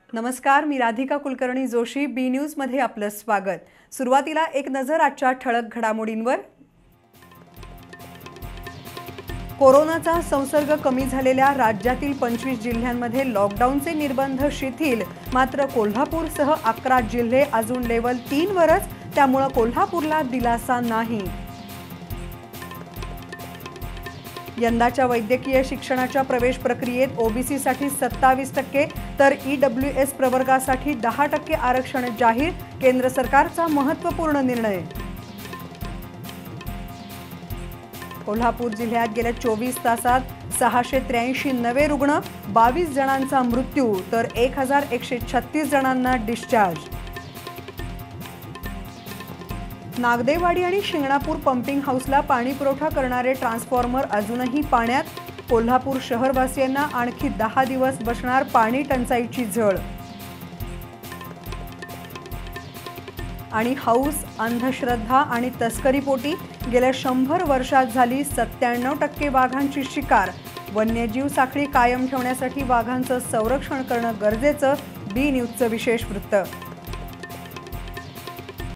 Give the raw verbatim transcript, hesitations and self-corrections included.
नमस्कार, मी Radhika Kulkarni Joshi. B news मध्ये आपलं स्वागत. सुरुवातीला एक नजर आजच्या ठळक घडामोडींवर. कोरोनाचा संसर्ग कमी झालेल्या राज्यातील पंचवीस जिल्ह्यांमध्ये लॉकडाऊनचे निर्बंध शिथिल. मात्र कोल्हापूरसह अकरा जिल्हे अजून लेवल तीन वरच, त्यामुळे कोल्हापूरला दिलासा नाही. यंदाच्या वैद्यकीय शिक्षणाच्या प्रवेश प्रक्रियेत ओबीसी साठी सत्तावीस टक्के तर ईडब्ल्यूएस प्रवर्गासाठी दहा टक्के आरक्षण जाहीर. केंद्र सरकारचा महत्त्वपूर्ण निर्णय. कोल्हापूर जिल्ह्यात गेल्या चोवीस तासात सहाशे त्र्याऐंशी नवे रुग्ण, बावीस जणांचा मृत्यू तर एक हजार एकशे छत्तीस जणांना डिस्चार्ज. नागदेवाडी आणि शिंगणापूर पंपिंग हाऊसला पाणी पुरवठा करणारे ट्रान्सफॉर्मर अजूनही पाण्यात. कोल्हापूर शहरवासियांना आणखी दहा दिवस बसणार पाणी टंचाईची झळ. आणि हौस, अंधश्रद्धा आणि तस्करीपोटी गेल्या शंभर वर्षात झाली सत्त्याण्णव टक्के वाघांची शिकार. वन्यजीव साखळी कायम ठेवण्यासाठी वाघांचं संरक्षण करणं गरजेचं. बी न्यूजचं विशेष वृत्त.